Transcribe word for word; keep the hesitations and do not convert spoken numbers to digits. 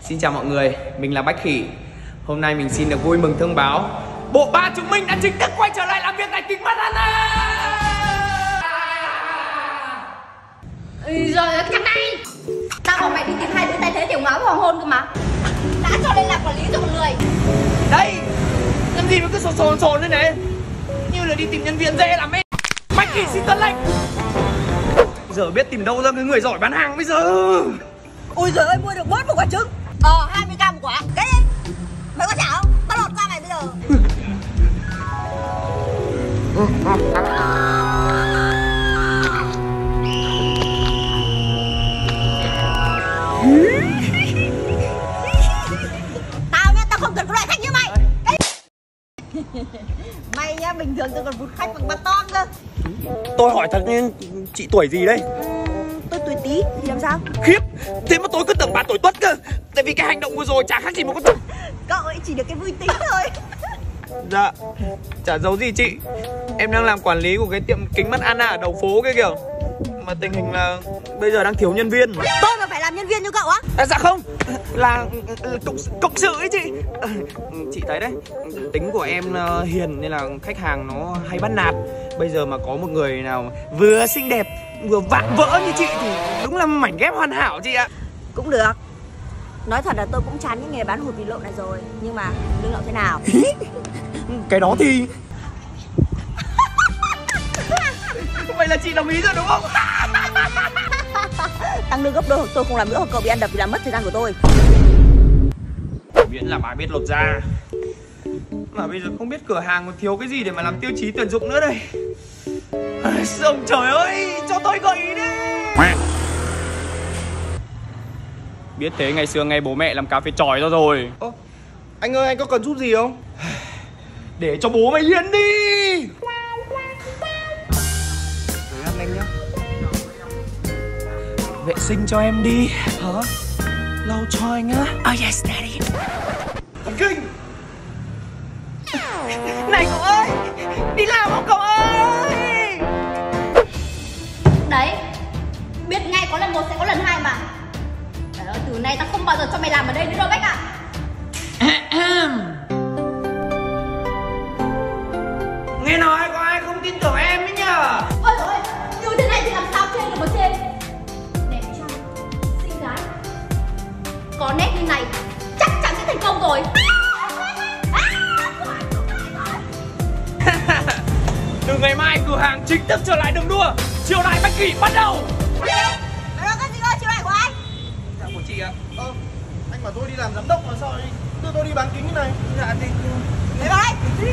Xin chào mọi người, mình là Bách Khỉ. Hôm nay mình xin được vui mừng thông báo bộ ba chúng mình đã chính thức quay trở lại làm việc tại Kính Mắt Anna. Rồi thằng này, tao bảo mày đi tìm hai đứa tay thế tiểu ngáo hoàng hôn cơ mà. Đã cho lên làm quản lý cho một người. Đây, làm gì mà cứ sồn sồn sồn thế này? Như là đi tìm nhân viên dễ lắm ấy. Bách Khỉ xin tuân lệnh. Giờ biết tìm đâu ra cái người giỏi bán hàng bây giờ. Ôi giời ơi, mua được bớt một quả trứng. Ờ, hai mươi gram một quả. Cái đi. Mày có trả không? Tao lột qua mày bây giờ. Tao nhá, tao không cần có loại khách như mày. Cái... Mày nhá, bình thường tao còn vụt khách bằng bát ton cơ. Tôi hỏi thật nên chị tuổi gì đây? Tôi tuổi Tí thì làm sao? Khiếp, thế mà tôi cứ tưởng bà tuổi Tuất cơ. Tại vì cái hành động vừa rồi chả khác gì một con chó. Cậu ấy chỉ được cái vui tí thôi. Dạ, chả giấu gì chị. Em đang làm quản lý của cái tiệm kính mắt Anna ở đầu phố kia kìa. Mà tình hình là bây giờ đang thiếu nhân viên. Tôi mà phải làm nhân viên như cậu á? À, dạ không, là cộng, cộng sự ấy chị. Chị thấy đấy, tính của em hiền nên là khách hàng nó hay bắt nạt. Bây giờ mà có một người nào vừa xinh đẹp vừa vạm vỡ như chị thì đúng là mảnh ghép hoàn hảo chị ạ. Cũng được. Nói thật là tôi cũng chán những nghề bán hột vịt lộn này rồi. Nhưng mà lương lậu thế nào? Cái đó thì vậy là chị đồng ý rồi đúng không? Tăng lương gấp đôi hoặc tôi không làm nữa hoặc cậu bị ăn đập vì làm mất thời gian của tôi. Miễn là bà biết lột ra. Mà bây giờ không biết cửa hàng còn thiếu cái gì để mà làm tiêu chí tuyển dụng nữa đây. Ông trời ơi, cho tôi gợi ý đi. Biết thế ngày xưa nghe bố mẹ làm cà phê tròi ra rồi. Ô, anh ơi, anh có cần giúp gì không? Để cho bố mày yên đi. Rồi ăn anh nhá. Vệ sinh cho em đi. Hả? Lau cho anh á. Oh yes daddy. Kinh. Này cậu ơi, đi làm không cậu ơi? Đấy, biết ngay có lần một sẽ có lần hai mà. Trời ơi, từ nay tao không bao giờ cho mày làm ở đây nữa đâu Bách ạ. Nghe nói có ai không tin tưởng em ấy nhờ. Ôi trời ơi, như thế này thì làm sao trên được một trên. Đẹp trai, xinh gái, có nét như này chắc chắn sẽ thành công rồi. Từ ngày mai cửa hàng chính thức trở lại đường đua. Chiều nay Bách Khỉ bắt đầu. Mày nói cái gì ơi, chiều nay của ai? Dạ của chị ạ. Ơ, anh bảo tôi đi làm giám đốc mà sao lại đưa tôi đi bán kính như này? Dạ thì Mày vào đây.